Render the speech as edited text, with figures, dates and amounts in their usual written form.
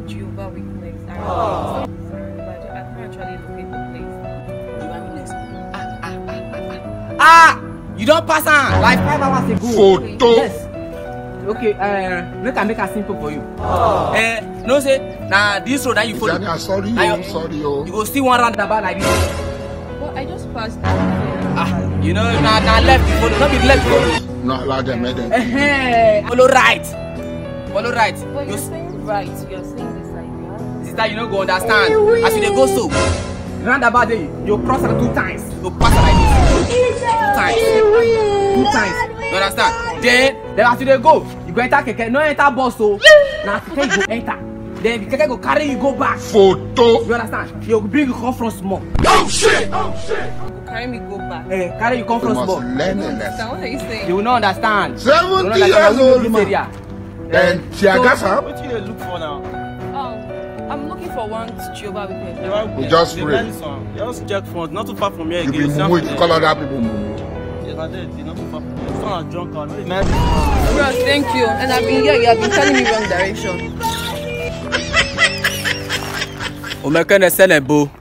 Jehovah Witness. Sorry, but I can't actually locate the place. Jehovah Witness. You don't pass on like 5 hours ago. Photo. Yes. Okay, make a simple for you. No say, now this road that you follow. Sorry, sorry. You go see one roundabout like this. Well, I just passed. You know, now left you follow, not be left you follow. No, like them, madam. Follow right. Follow right. But you're saying right, you're saying this like that. Sister, you don't go understand. As you dey go so, roundabout there, you cross it 2 times. You pass it like this. 2 times. You understand? Then as you dey go, you go enter keke, no enter bus so. Now keke you go enter. Then the keke go carry you go back. Photo. You understand? You bring you come from small. Oh shit! Oh shit! Carry me go back. Carry you come from small. What are you saying? You will not understand. 70 years old man. Then Tiagasa. What do you look for now? I'm looking for one Jehovah Witness. We just pray. Just check front, not too far from here You again. be mumu, you call other people mumu. Yes, I did. Not too far from here. It's not a drunk car. Bro, thank you. And I've been here, you have been telling me wrong direction. O mekene senebo.